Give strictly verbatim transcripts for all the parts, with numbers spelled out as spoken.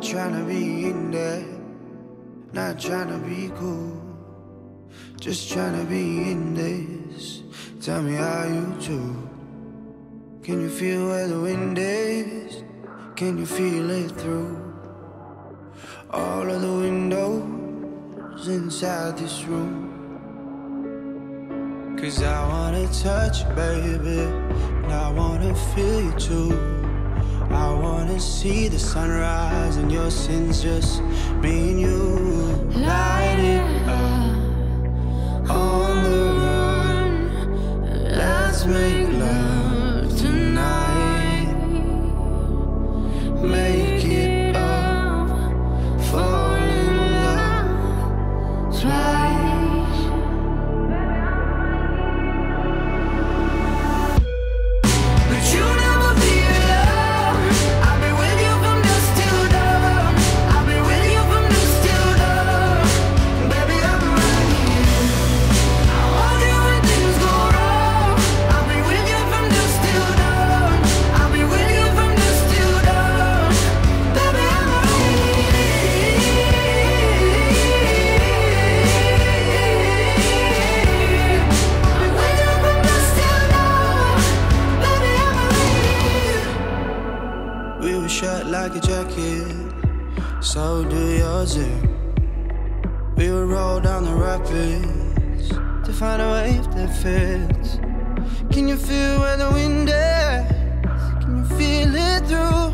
tryna be in there, not tryna be cool, just tryna be in this. Tell me how you do. Can you feel where the wind is? Can you feel it through all of the windows inside this room? Cause I wanna touch you, baby, and I wanna feel you too. I wanna see the sunrise and your sins, just me and you. Light it up on the run. Let's make love tonight. Make it up, fall in love twice. But you never be alone. I'll be with you from dusk till dawn. I'll be with you from dusk till dawn. Baby, I'm right here. I'll hold you when things go wrong. I'll be with you from dusk till dawn. I'll be with you from dusk till dawn. Baby, I'm right here. I'll be with you from dusk till dawn. Baby, I'm right here. We were shut like a jacket, so do yours. eh? We would roll down the rapids to find a wave that fits. Can you feel where the wind is? Can you feel it through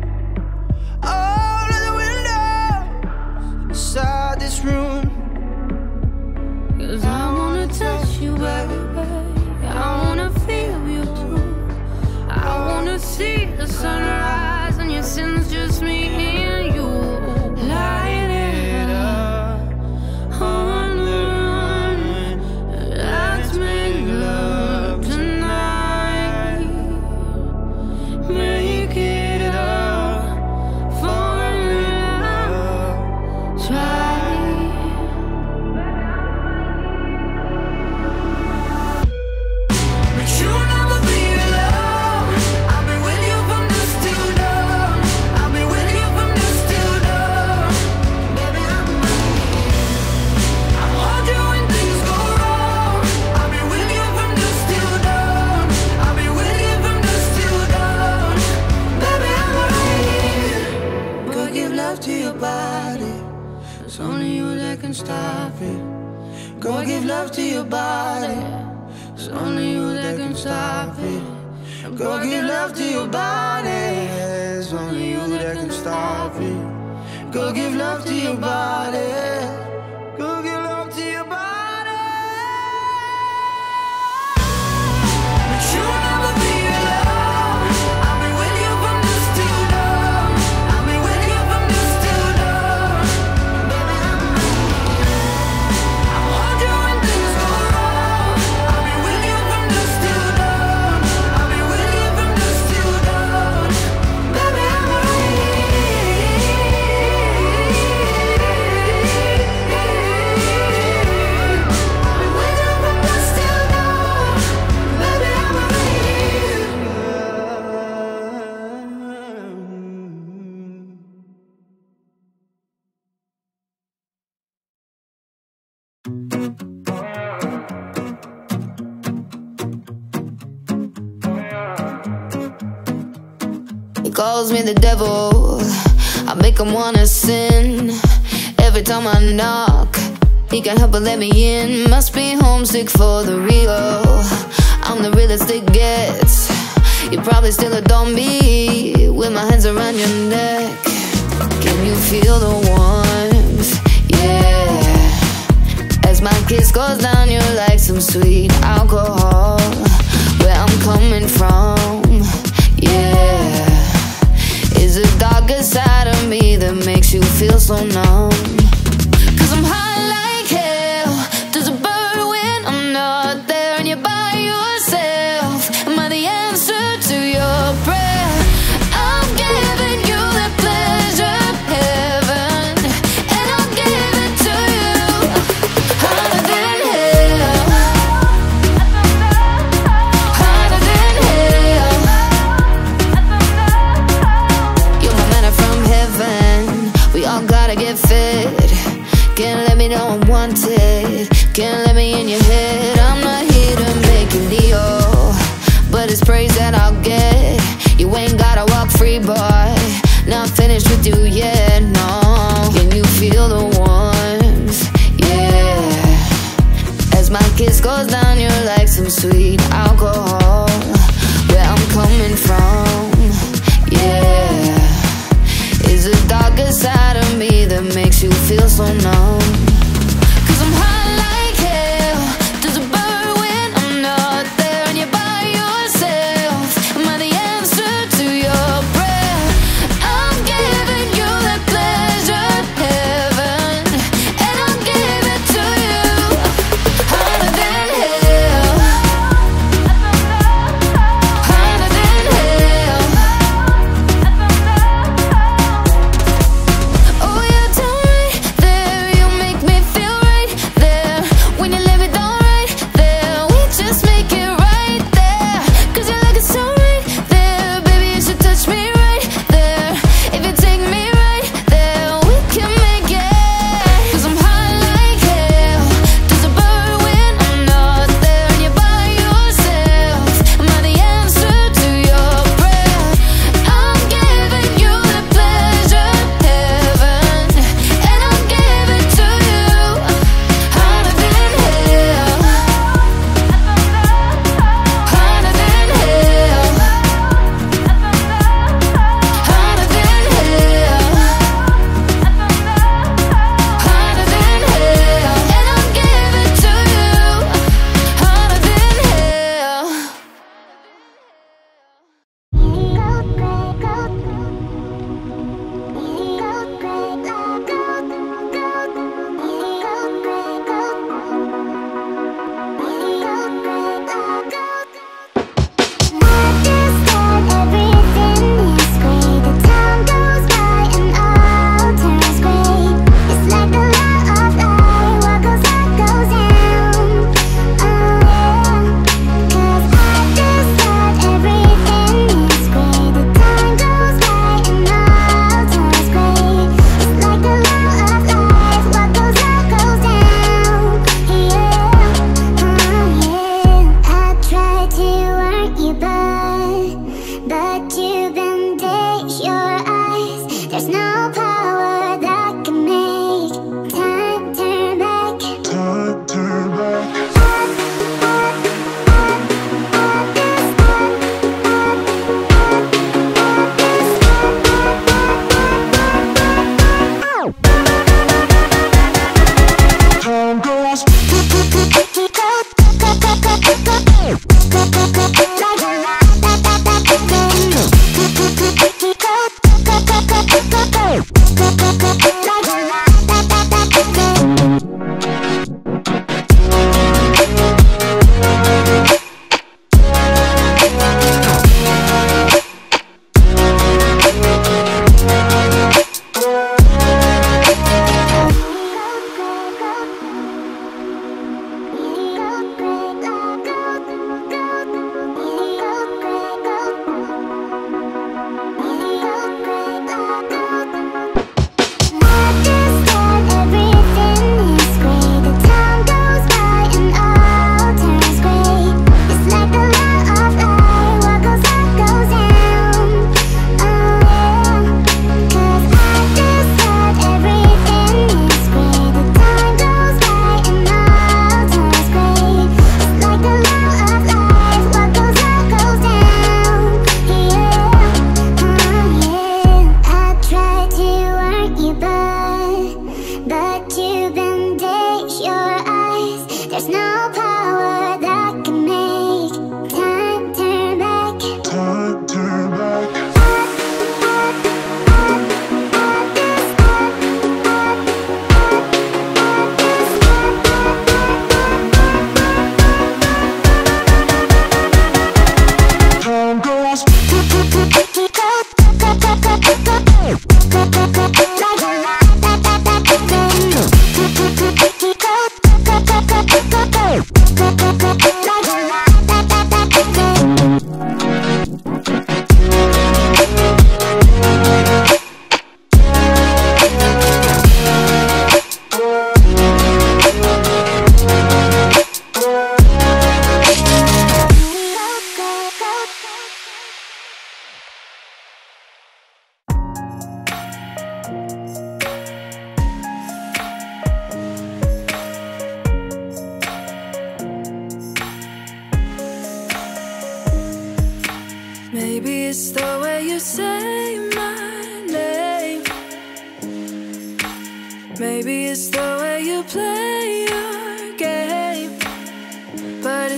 all of the windows inside this room? Cause I wanna touch you, baby. I wanna feel you too. I wanna see the sunrise and your sins, just me and you. Light it up on the run. Let's make love tonight. Make it up, fall in love twice. But you never be alone. I'll be with you from dusk till dawn. I'll be with you from dusk till dawn. Baby, I'm right here. I'll hold you when things go wrong. I'll be with you from dusk till dawn. I'll be with you from dusk till dawn. Baby, I'm right here. Go give love to your body. It's only you that can stop it. Go give love to your body. It's only you that can stop it. Go give love to your body. It's only you that can stop it. Go give love to your body. Go give love to your body. But you never be alone. I'll be with you from dusk till dawn. I'll be with you from dusk till dawn. Baby, I'm right here. I'll hold you when things go wrong. I'll be with you from dusk till dawn. I'll be with you from dusk till dawn. Baby, I'm right here. I'll be with you from dusk till dawn. Baby, I'm right here. He calls me the devil, I make him wanna sin. Every time I knock, he can't help but let me in. Must be homesick for the real, I'm the realest it gets. You probably still adore me, with my hands around your neck. Can you feel the warmth? Yeah. As my kiss goes down, you're like some sweet alcohol. Where I'm coming from, yeah. Is a darker side of me that makes you feel so numb. Cause I'm high like hell. Does a bird when I'm not there and you're by yourself? Am I the answer to your prayer? I'm giving you the pleasure of heaven, and I'll give it to you harder than hell. Harder than hell. You're my manna from heaven. can't let me in your head. I'm not here to make a deal, but it's praise that I'll get. You ain't gotta walk free, boy. Not finished with you yet, no. Can you feel the warmth? Yeah. As my kiss goes down, you're like some sweet alcohol. Where I'm coming from, yeah. Is a darker side of me that makes you feel so numb. Cause I'm hot like hell. Does it burn when I'm not there and you're by yourself? Am I the answer to your prayer? I'm giving you that pleasure, heaven, and I'll give it to you. Hotter than hell. Hotter than hell. Oh, you're down right there. You make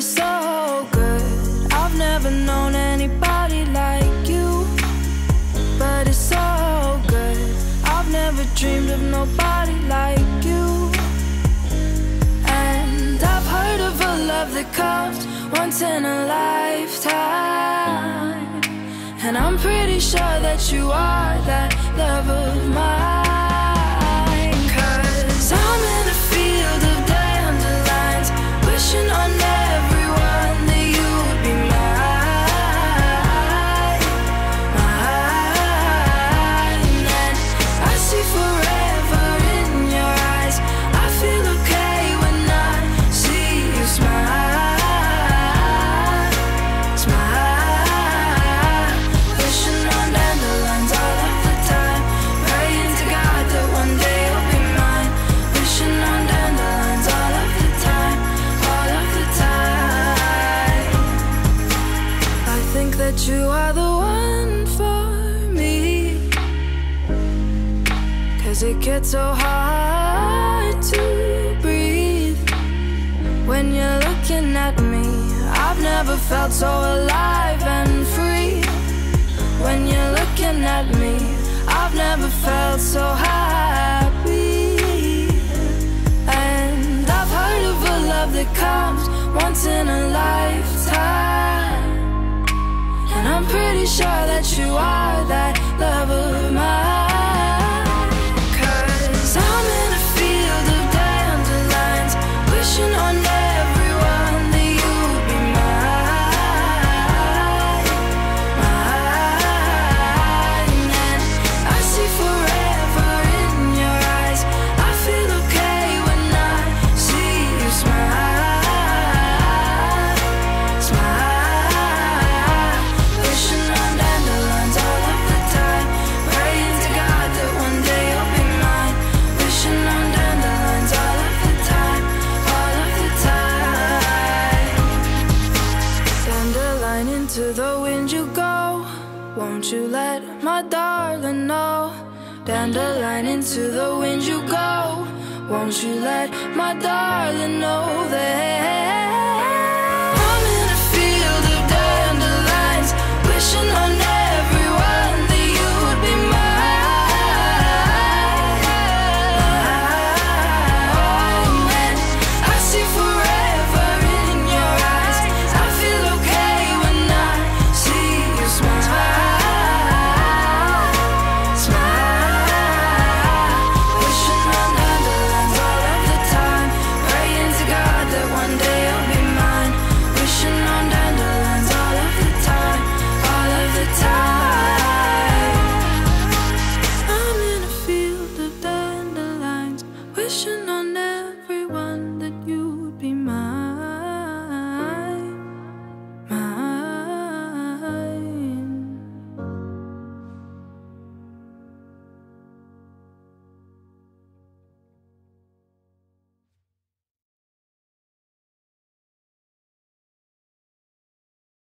it's so good. I've never known anybody like you, but it's so good. I've never dreamed of nobody like you. And I've heard of a love that comes once in a lifetime, and I'm pretty sure that you are that love of mine. Cause I'm in a field of dandelions, wishing on everyone that you would be mine, mine. And I see forever in your eyes. I feel okay when I see you smile, smile. Wishing on dandelions all of the time, praying to God that one day you'll be mine. Wishing on dandelions all of the time, all of the time. I think that you are the one for me, cause it gets so hard to breathe when you're looking at me. I've never felt so alive and free when you're looking at me. I've never felt so happy. And I've heard of a love that comes once in a lifetime, and I'm pretty sure that you are that love of mine. Cause I'm in a field of dandelions, wishing on everyone that you would be mine, mine. And I see forever in your eyes. I feel okay when I see you smile, smile. Wishing on dandelions all of the time, praying to God that one day you'll be mine. Wishing on dandelions all of the time, all of the time. Dandelion, into the wind you go, won't you let my darling know? Dandelion, into the wind you go, won't you let my darling know?